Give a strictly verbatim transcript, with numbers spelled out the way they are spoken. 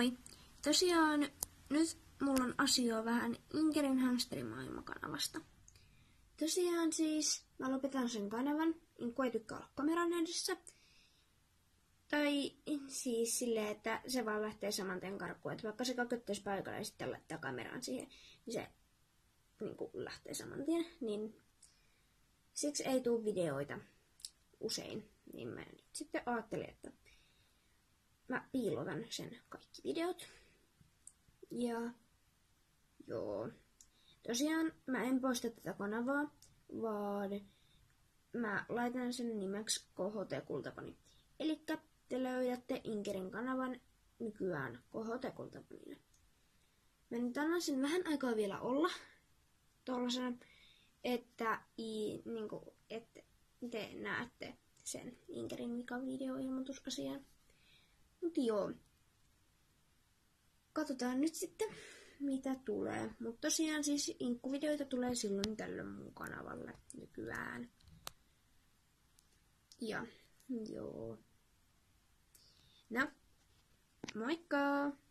Moi! Tosiaan nyt mulla on asiaa vähän Inkerin hamsterimaailmakanavasta. Tosiaan siis mä lopetan sen kanavan, Inkku ei tykkää olla kameran edessä. Tai siis silleen, että se vaan lähtee saman tien karkuun, että vaikka se kaköttäisi paikalla ja sitten laittaa kameran siihen, niin se niin kuin lähtee saman tien. Niin siksi ei tule videoita usein, niin mä nyt sitten ajattelin, että mä piilotan sen kaikki videot. Ja joo, tosiaan mä en poista tätä kanavaa, vaan mä laitan sen nimeksi K H T Kultapani. Elikkä te löydätte Inkerin kanavan nykyään K H T Kultapanille. Mä nyt annan sen vähän aikaa vielä olla tollasena, että, i, niinku, että te näette sen Inkerin Mika-videoilmoitusasian. Mut joo. Katsotaan nyt sitten, mitä tulee. Mutta tosiaan siis Inkku-videoita tulee silloin tällöin mun kanavalle nykyään. Ja joo. No, moikka!